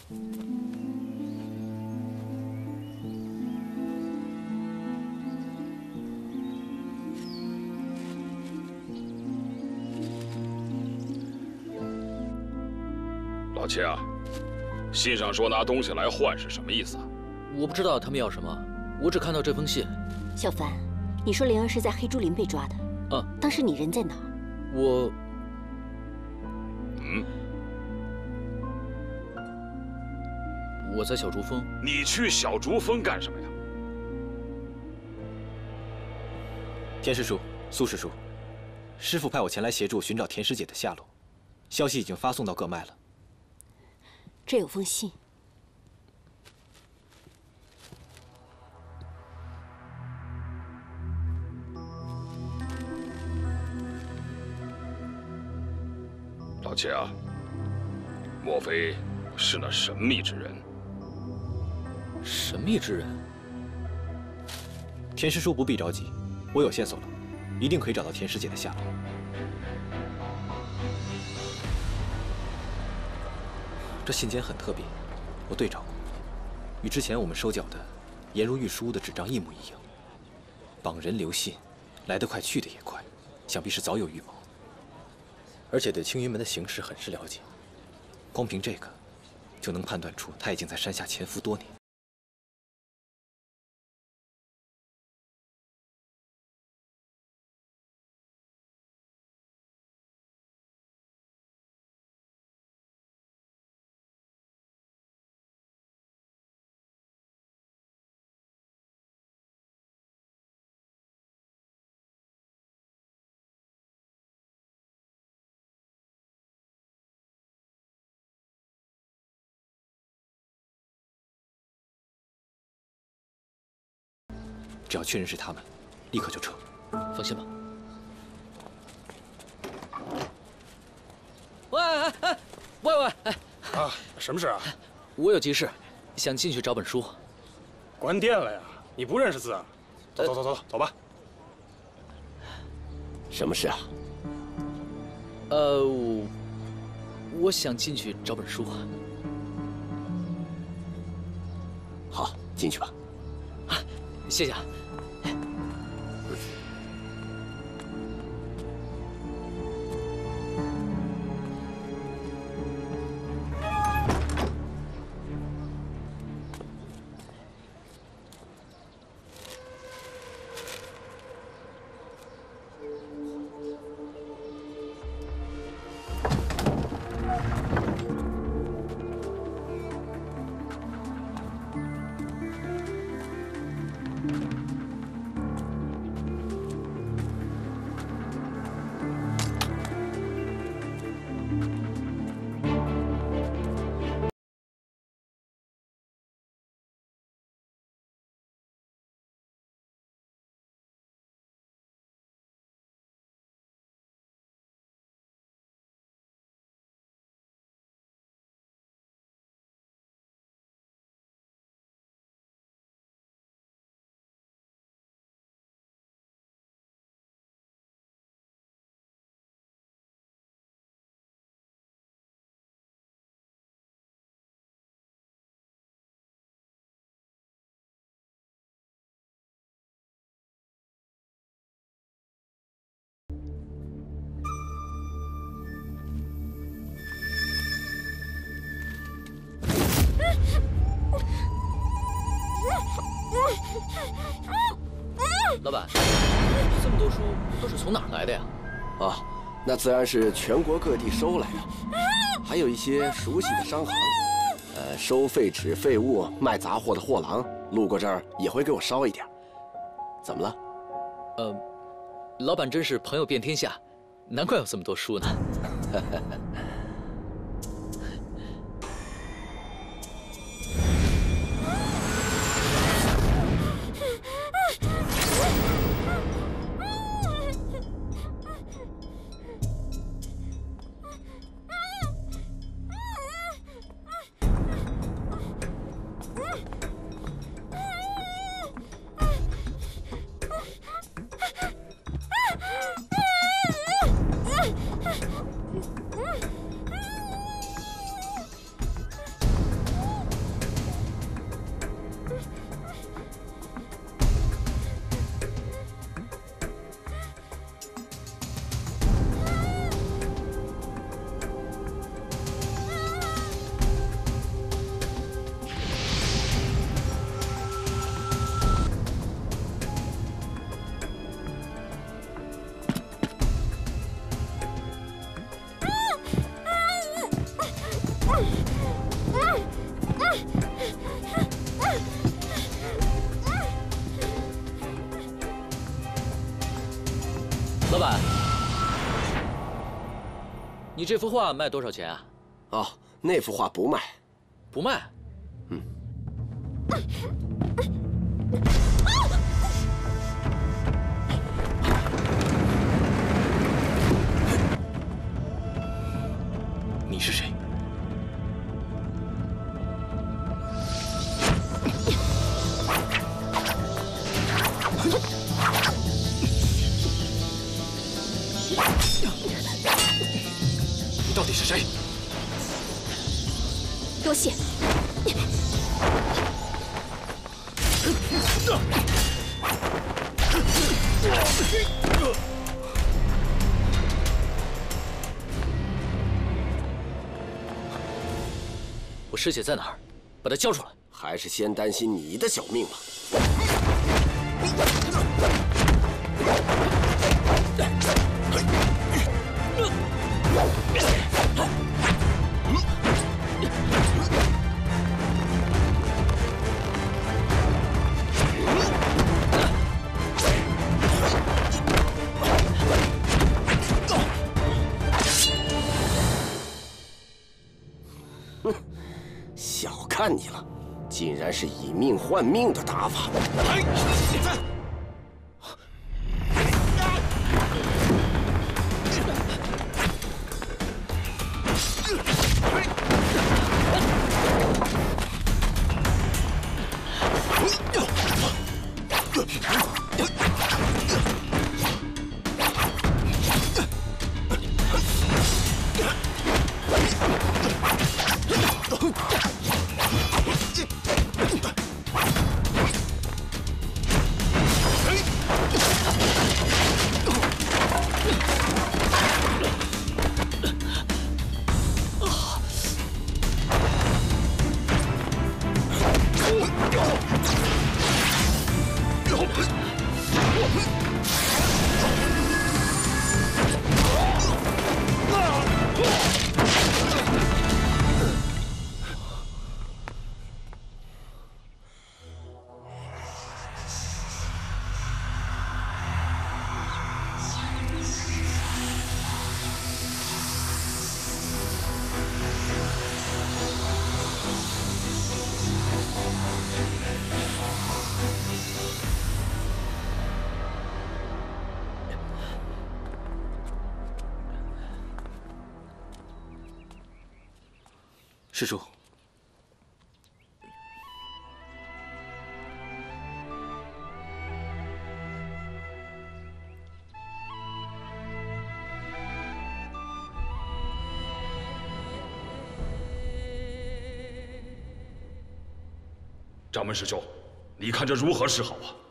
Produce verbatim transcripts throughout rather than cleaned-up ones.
老七啊，信上说拿东西来换是什么意思啊？ 我不知道他们要什么，我只看到这封信。 小凡，你说灵儿是在黑竹林被抓的， 啊， 当时你人在哪儿？ 我， 嗯， 我在小竹峰。 你去小竹峰干什么呀？ 田师叔、苏师叔，师父派我前来协助寻找田师姐的下落，消息已经发送到各脉了。 这有封信， 老七啊，莫非是那神秘之人？ 神秘之人？ 田师叔不必着急，我有线索了，一定可以找到田师姐的下落。 这信笺很特别，我对照过，与之前我们收缴的颜如玉书屋的纸张一模一样。绑人留信，来得快，去得也快，想必是早有预谋。而且对青云门的形势很是了解，光凭这个，就能判断出他已经在山下潜伏多年。只要确认是他们，立刻就撤。 放心吧。喂哎哎，喂喂哎！ 啊，什么事啊？ 我有急事，想进去找本书。 关店了呀？你不认识字啊？走走走走走吧。 什么事啊？ 呃，我我想进去找本书。 好，进去吧。 啊，谢谢啊。 老板，这么多书都是从哪儿来的呀？ 啊，那自然是全国各地收来的，还有一些熟悉的商行，呃，收废纸废物、卖杂货的货郎，路过这儿也会给我捎一点。怎么了？ 呃，老板真是朋友遍天下，难怪有这么多书呢。 你这幅画卖多少钱啊？ 哦，那幅画不卖。 不卖？ 嗯。 你是谁？你到底是谁？ 多谢。 我师姐在哪儿？把她交出来！ 还是先担心你的小命吧。小看你了，竟然是以命换命的打法。 师叔， 掌门师兄，你看这如何是好啊？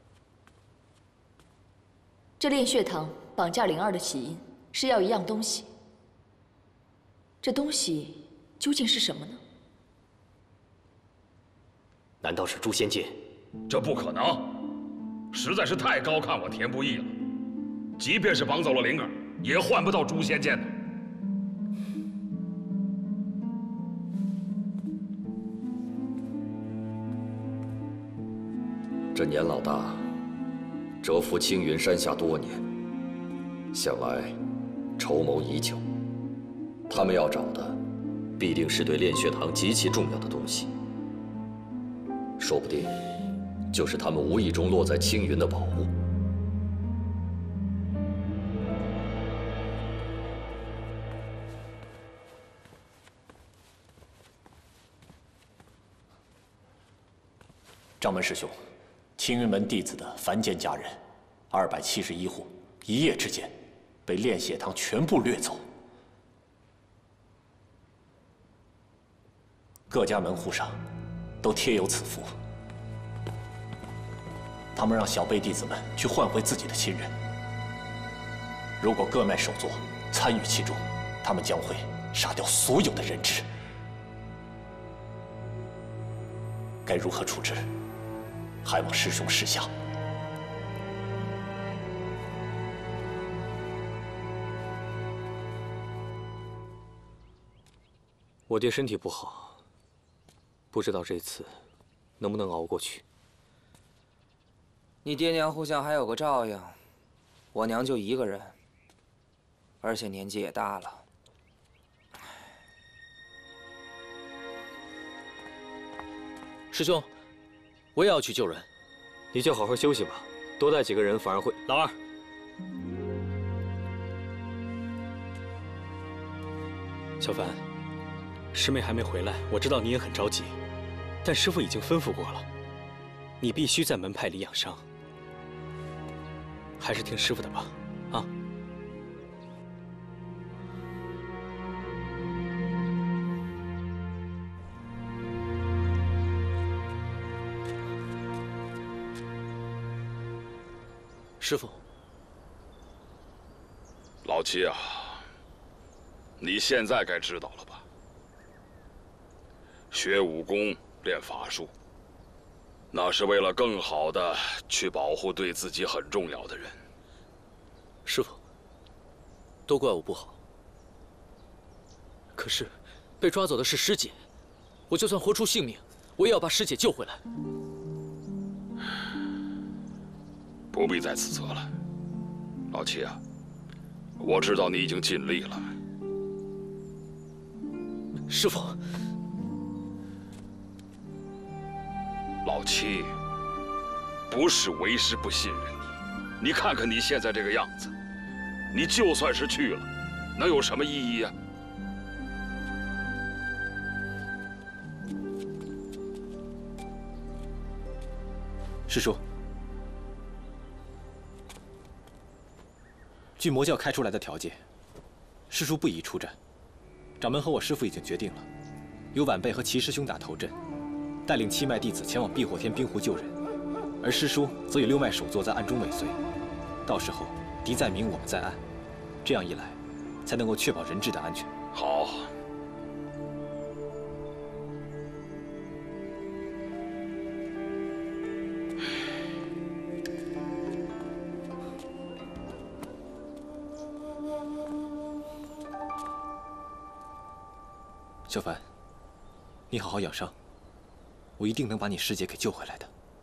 这炼血堂绑架灵儿的起因是要一样东西，这东西究竟是什么呢？ 难道是诛仙剑？ 这不可能，实在是太高看我田不易了。即便是绑走了灵儿，也换不到诛仙剑的。 这年老大蛰伏青云山下多年，想来筹谋已久。他们要找的，必定是对炼血堂极其重要的东西，说不定就是他们无意中落在青云的宝物。 掌门师兄，青云门弟子的凡间家人，二百七十一户，一夜之间被炼血堂全部掠走。各家门户上都贴有此符，他们让小辈弟子们去换回自己的亲人。如果各脉首座参与其中，他们将会杀掉所有的人质。该如何处置？还望师兄示下。 我爹身体不好，不知道这次能不能熬过去。 你爹娘互相还有个照应，我娘就一个人，而且年纪也大了。 师兄，我也要去救人。 你就好好休息吧，多带几个人反而会…… 老二，小凡，师妹还没回来，我知道你也很着急，但师父已经吩咐过了，你必须在门派里养伤，还是听师父的吧，啊。 师父， 老七啊，你现在该知道了吧？学武功、练法术，那是为了更好的去保护对自己很重要的人。 师父，都怪我不好。可是，被抓走的是师姐，我就算活出性命，我也要把师姐救回来。 不必再自责了，老七啊，我知道你已经尽力了。 师父， 老七，不是为师不信任你，你看看你现在这个样子，你就算是去了，能有什么意义啊？ 师叔。 据魔教开出来的条件，师叔不宜出战。掌门和我师父已经决定了，由晚辈和齐师兄打头阵，带领七脉弟子前往避火天冰湖救人，而师叔则与六脉首座在暗中尾随。到时候敌在明，我们在暗，这样一来，才能够确保人质的安全。 好。 小凡，你好好养伤，我一定能把你师姐给救回来的。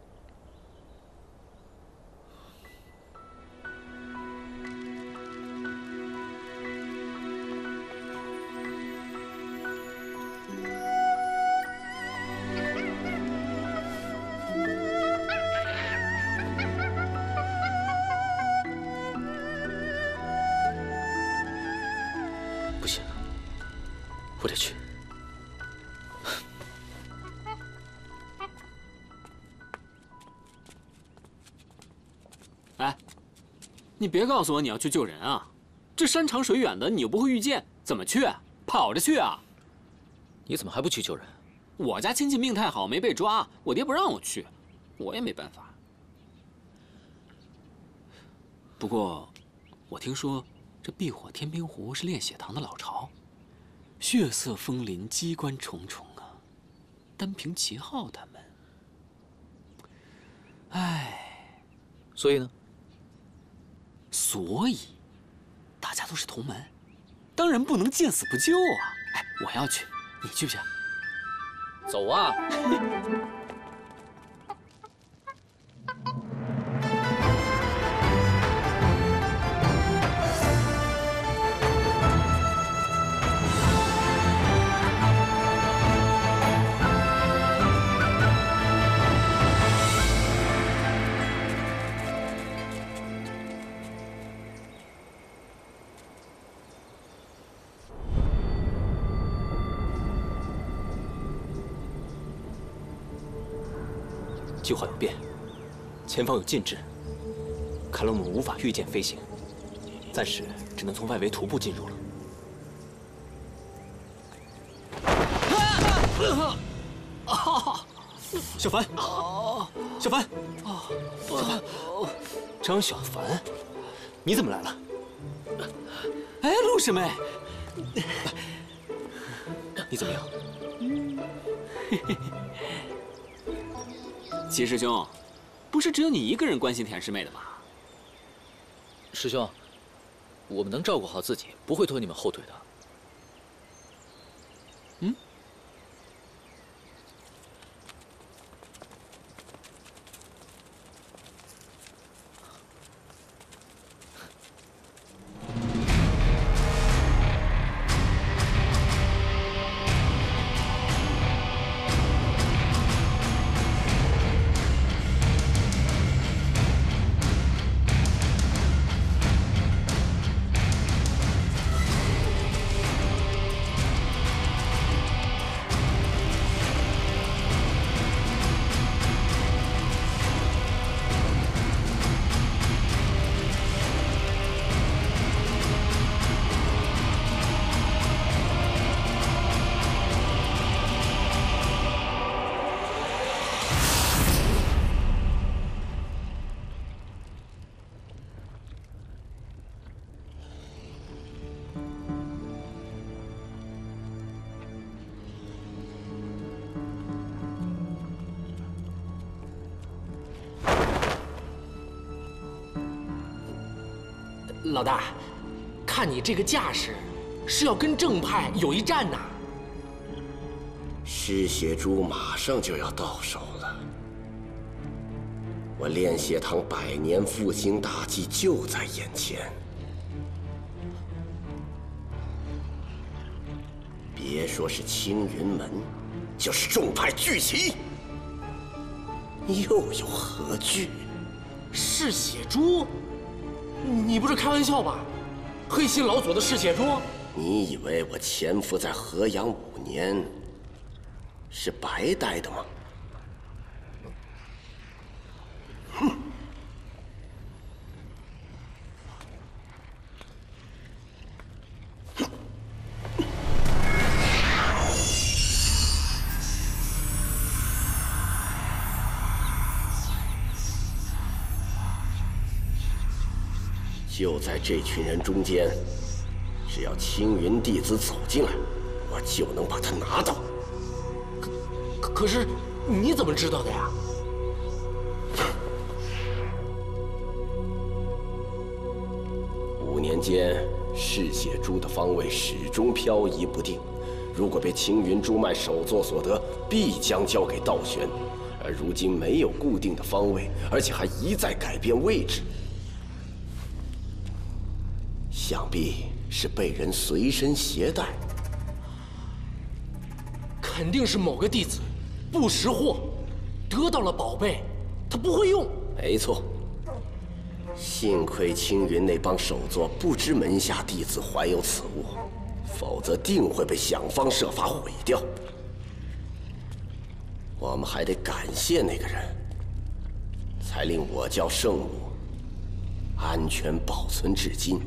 不行，我得去。 你别告诉我你要去救人啊！这山长水远的，你又不会遇见，怎么去？跑着去啊！ 你怎么还不去救人？ 我家亲戚命太好，没被抓，我爹不让我去，我也没办法。不过，我听说这避火天冰湖是炼血堂的老巢，血色枫林，机关重重啊！单凭齐昊他们，唉， 所以呢？ 所以，大家都是同门，当然不能见死不救啊！哎，我要去，你去不去？ 走啊！ 计划有变，前方有禁制，看来我们无法御剑飞行，暂时只能从外围徒步进入了。小凡，小凡，小凡，张小凡，你怎么来了？ 哎，陆师妹， 你怎么样？ 齐师兄，不是只有你一个人关心田师妹的吗？ 师兄，我们能照顾好自己，不会拖你们后腿的。 嗯。 老大，看你这个架势，是要跟正派有一战呐。 嗜血珠马上就要到手了，我炼血堂百年复兴大计就在眼前。别说是青云门，就是众派聚齐，又有何惧？ 嗜血珠？你不是开玩笑吧？黑心老左的嗜血珠？ 你以为我潜伏在河阳五年是白待的吗？哼！就在这群人中间，只要青云弟子走进来，我就能把他拿到。 可可是你怎么知道的呀？ 五年间，嗜血珠的方位始终漂移不定，如果被青云珠脉首座所得，必将交给道玄。而如今没有固定的方位，而且还一再改变位置。想必是被人随身携带， 肯定是某个弟子不识货，得到了宝贝，他不会用。 没错，幸亏青云那帮首座不知门下弟子怀有此物，否则定会被想方设法毁掉。我们还得感谢那个人，才令我教圣物安全保存至今。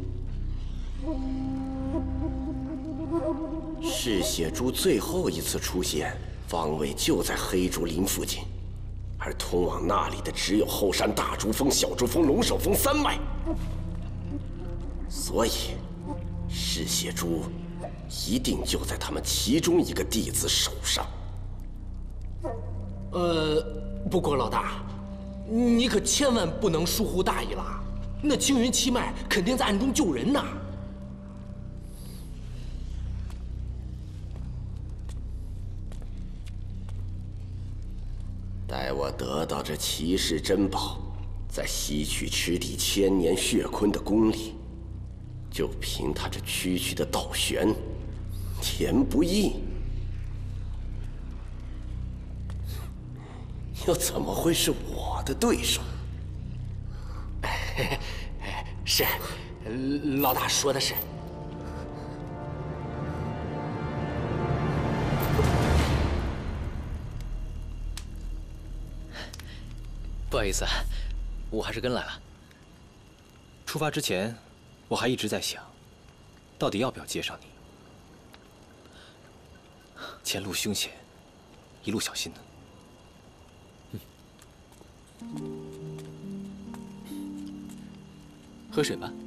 嗜血珠最后一次出现，方位就在黑竹林附近，而通往那里的只有后山大竹峰、小竹峰、龙首峰三脉。所以，嗜血珠一定就在他们其中一个弟子手上。 呃，不过老大，你可千万不能疏忽大意了。那青云七脉肯定在暗中救人呐。 待我得到这奇世珍宝，再吸取池底千年血坤的功力，就凭他这区区的道玄，田不易，又怎么会是我的对手？ 是，老大说的是。 不好意思，我还是跟来了。 出发之前，我还一直在想，到底要不要接上你。前路凶险，一路小心呢。 喝水吧。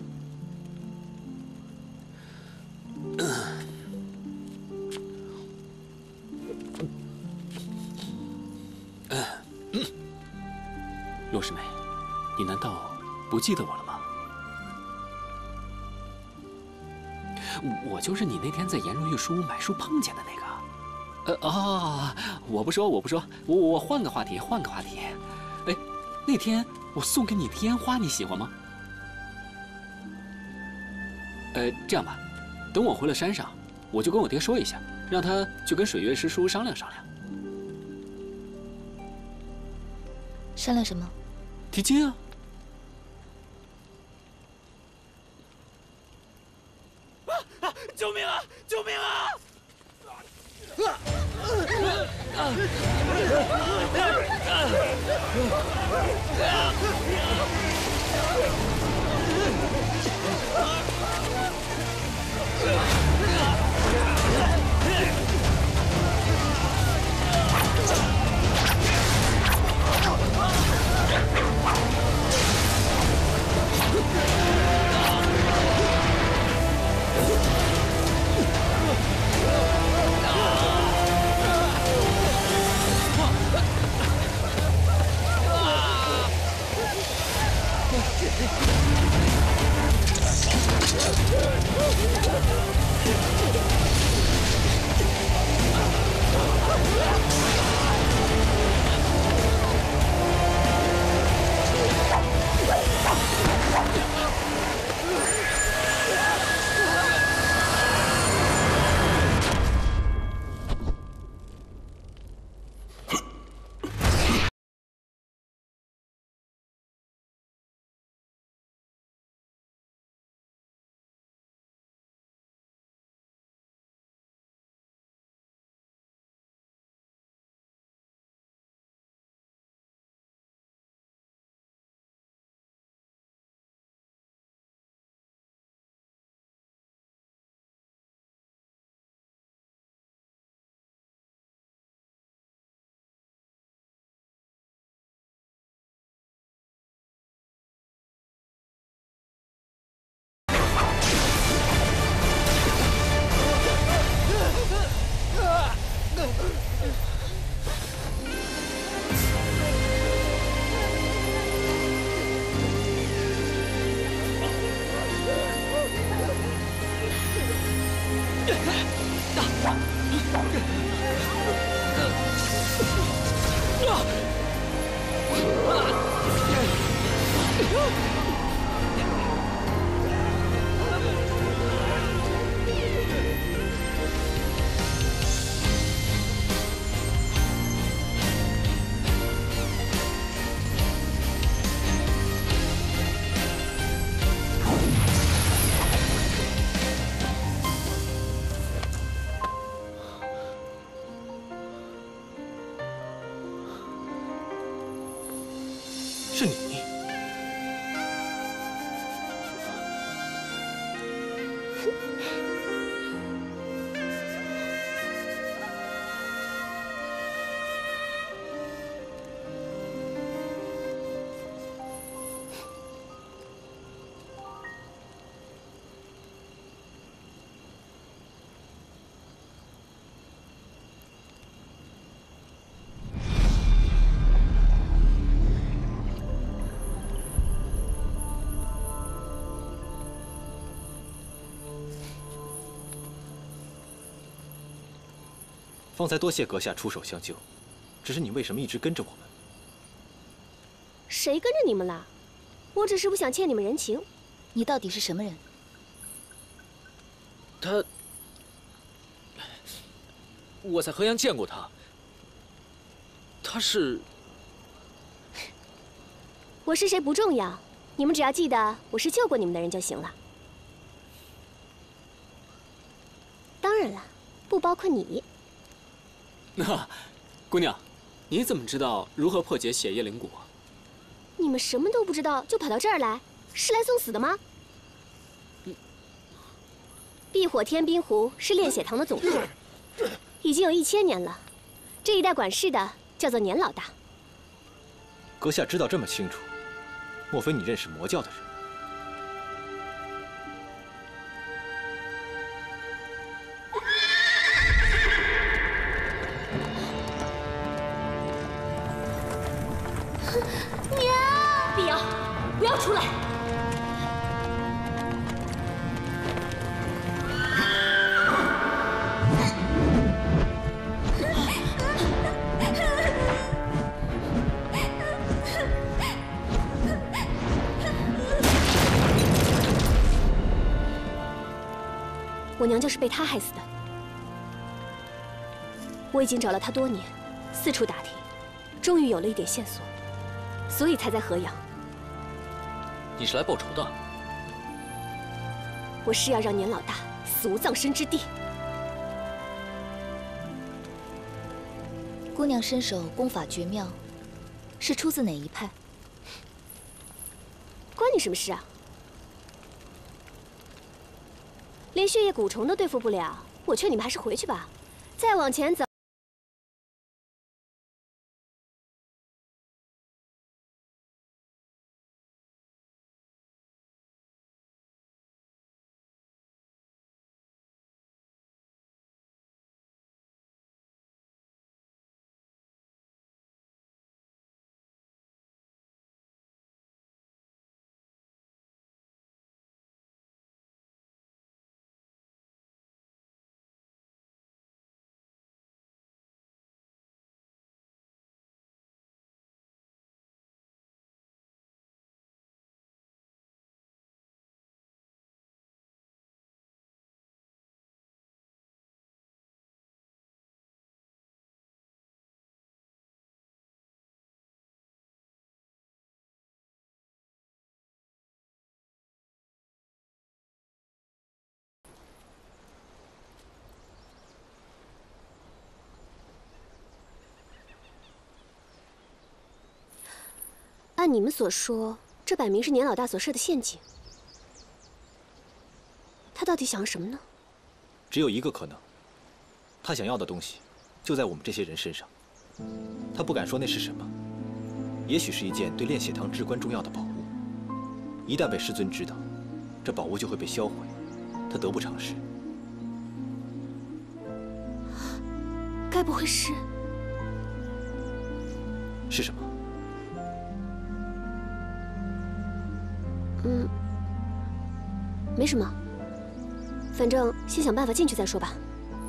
洛师妹，你难道不记得我了吗？我就是你那天在颜如玉书屋买书碰见的那个。呃哦，我不说，我不说，我我换个话题，换个话题。哎，那天我送给你的烟花，你喜欢吗？呃，这样吧，等我回了山上，我就跟我爹说一下，让他去跟水月师叔商量商量。 商量什么？ 提亲啊！ 啊！救命啊！救命啊！ 是你。方才多谢阁下出手相救，只是你为什么一直跟着我们？ 谁跟着你们了？我只是不想欠你们人情。 你到底是什么人？ 他，我在河阳见过他。他是…… 我是谁不重要，你们只要记得我是救过你们的人就行了。当然了，不包括你。 那，姑娘，你怎么知道如何破解血液灵蛊？ 你们什么都不知道就跑到这儿来，是来送死的吗？碧火天冰湖是炼血堂的总部，已经有一千年了。这一带管事的叫做年老大。 阁下知道这么清楚，莫非你认识魔教的人？ 娘，碧瑶，不要出来！我娘就是被他害死的。我已经找了他多年，四处打听，终于有了一点线索。 所以才在河阳。 你是来报仇的？ 我是要让年老大死无葬身之地。 姑娘身手功法绝妙，是出自哪一派？ 关你什么事啊？连血液蛊虫都对付不了，我劝你们还是回去吧。再往前走。 按你们所说，这摆明是年老大所设的陷阱。他到底想要什么呢？ 只有一个可能，他想要的东西就在我们这些人身上。他不敢说那是什么，也许是一件对炼血堂至关重要的宝物。一旦被师尊知道，这宝物就会被销毁，他得不偿失。 该不会是…… 是什么？ 嗯，没什么。 反正先想办法进去再说吧。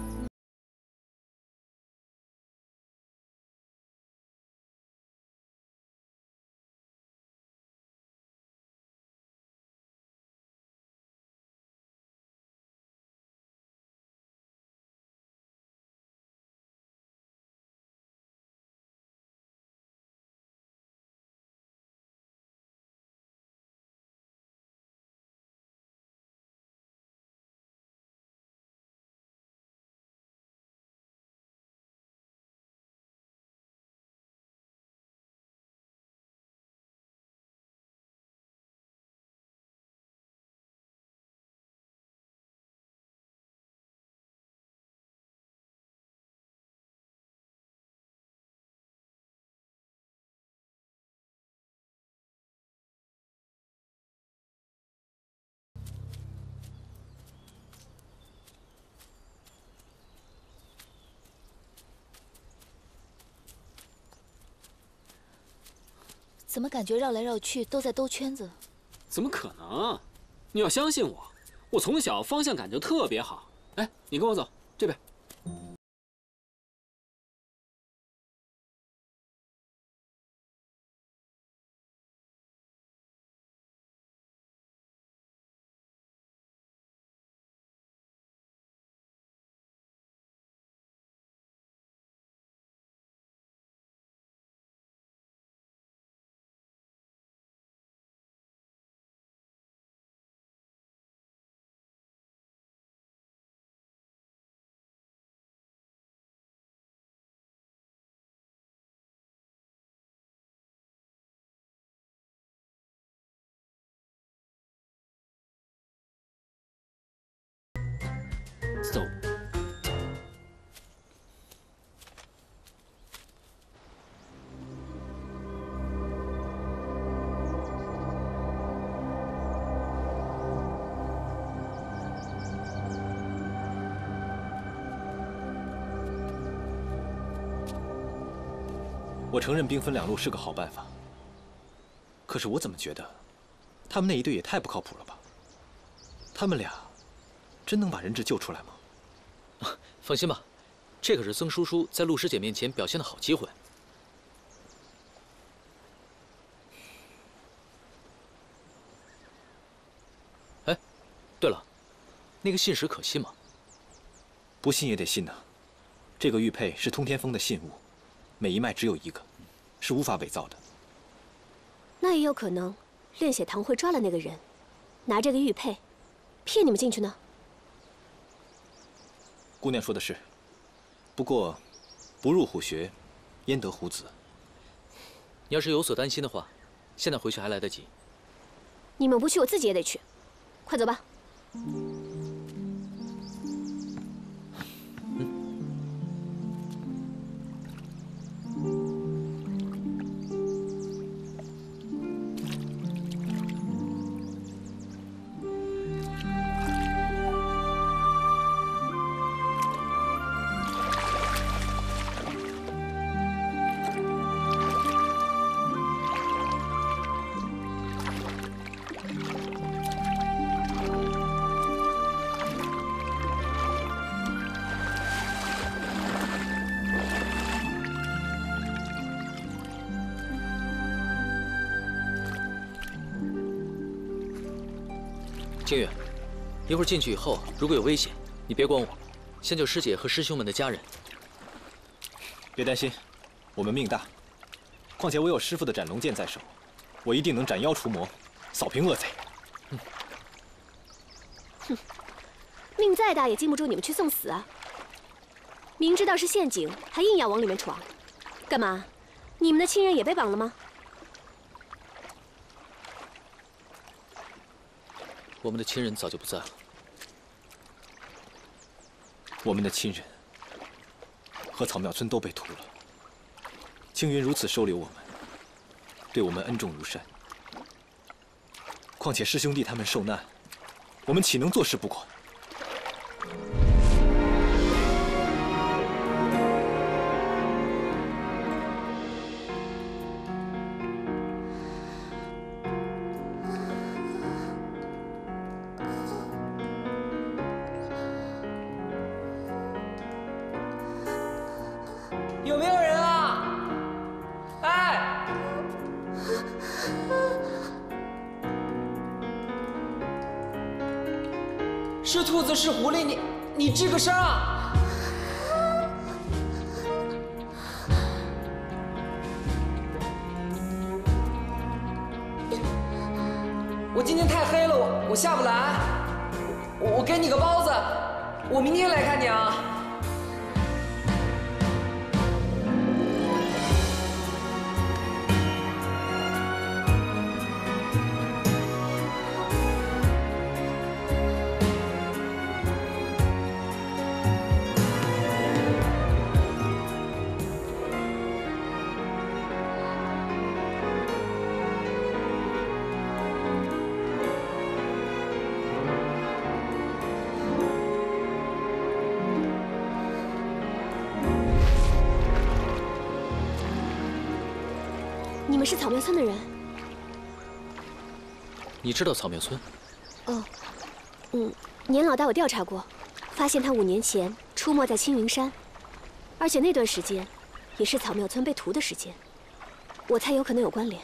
怎么感觉绕来绕去都在兜圈子？ 怎么可能？你要相信我，我从小方向感就特别好。哎，你跟我走，这边。走。 我承认兵分两路是个好办法，可是我怎么觉得，他们那一队也太不靠谱了吧？他们俩真能把人质救出来吗？ 放心吧，这可是曾叔叔在陆师姐面前表现的好机会。哎，对了，那个信使可信吗？ 不信也得信呐。这个玉佩是通天峰的信物，每一脉只有一个，是无法伪造的。 那也有可能，炼血堂会抓了那个人，拿这个玉佩骗你们进去呢。 姑娘说的是，不过不入虎穴，焉得虎子？ 你要是有所担心的话，现在回去还来得及。 你们不去，我自己也得去。快走吧。 清月，一会儿进去以后，如果有危险，你别管我，先救师姐和师兄们的家人。 别担心，我们命大。况且我有师父的斩龙剑在手，我一定能斩妖除魔，扫平恶贼。 嗯。哼，命再大也禁不住你们去送死啊！明知道是陷阱，还硬要往里面闯，干嘛？你们的亲人也被绑了吗？ 我们的亲人早就不在了。 我们的亲人和草庙村都被屠了。青云如此收留我们，对我们恩重如山。况且师兄弟他们受难，我们岂能坐视不管？ 有没有人啊？哎！是兔子是狐狸，你你吱个声啊！我今天太黑了，我我下不来。我我给你个包子，我明天来看你啊。 你们是草庙村的人？ 你知道草庙村？ 哦，嗯，年老大我调查过，发现他五年前出没在青云山，而且那段时间也是草庙村被屠的时间，我猜有可能有关联。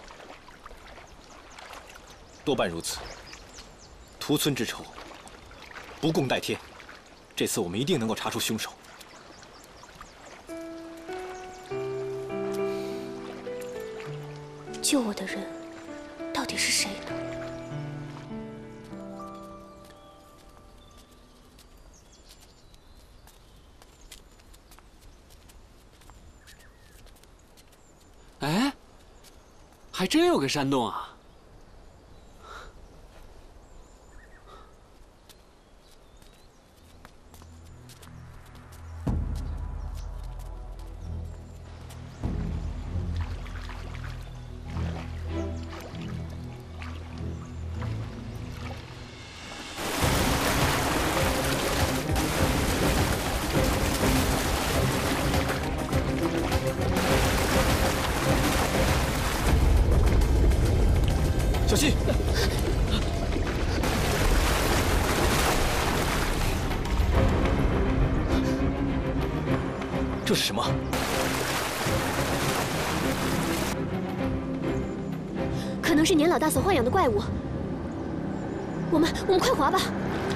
多半如此。屠村之仇，不共戴天。这次我们一定能够查出凶手。 救我的人到底是谁呢？ 哎，还真有个山洞啊！ 小心！这是什么？ 可能是年老大所豢养的怪物。我们我们快滑吧！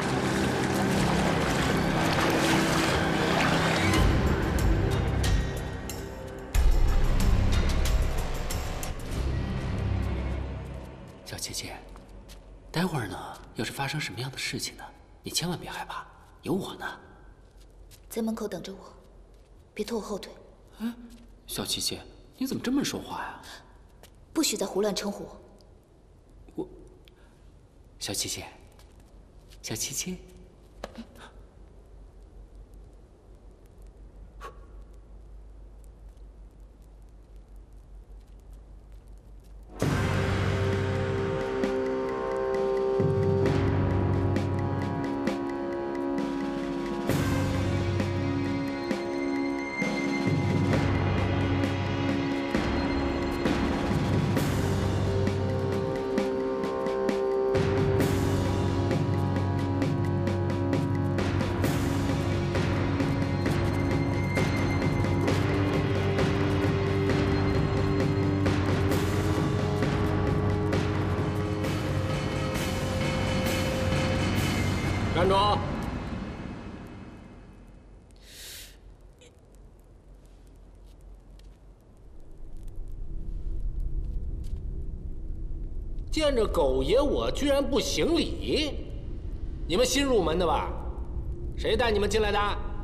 小姐姐，待会儿呢，要是发生什么样的事情呢，你千万别害怕，有我呢。 在门口等着我，别拖我后腿。 哎，小七姐，你怎么这么说话呀？ 不许再胡乱称呼我。 我，小七姐，小七姐。 站住！见着狗爷我居然不行礼，你们新入门的吧？谁带你们进来的？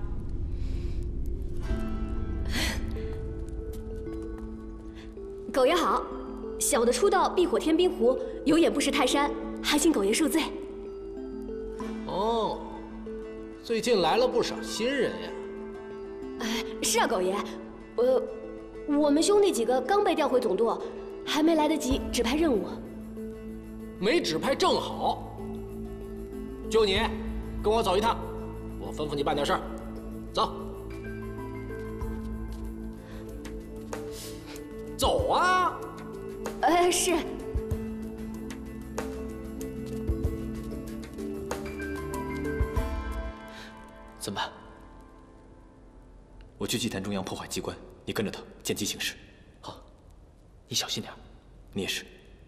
狗爷好，小的初到碧火天冰湖，有眼不识泰山，还请狗爷恕罪。 哦，最近来了不少新人呀。 哎，是啊，狗爷，呃，我们兄弟几个刚被调回总舵，还没来得及指派任务。 没指派正好，就你，跟我走一趟，我吩咐你办点事儿，走。走啊！ 呃，是。 怎么办？ 我去祭坛中央破坏机关， 你跟着他，见机行事。 好，你小心点。 你也是。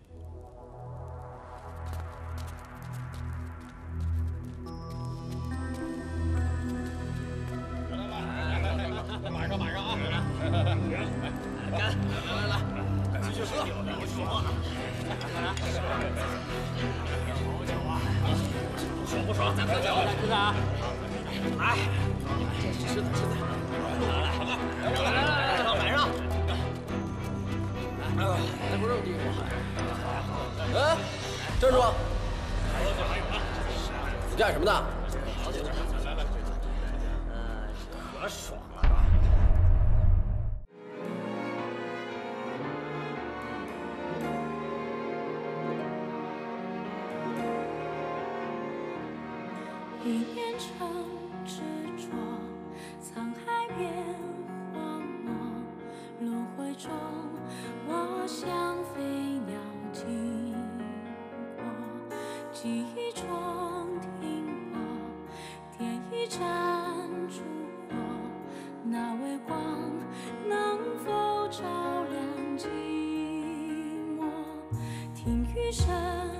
马上马上啊！干！来来来，继续喝，继续喝。好酒啊！爽不爽？再喝酒，吃的啊！来，吃的吃的。来来来来来，上买上。哎呦，这不肉地吗？ 哎，站住！你干什么呢？ 来来来，嗯，可爽了。 一念成执着，沧海变荒漠，轮回中，我像飞鸟经过，记忆中停泊，点一盏烛火，那微光能否照亮寂寞？听雨声。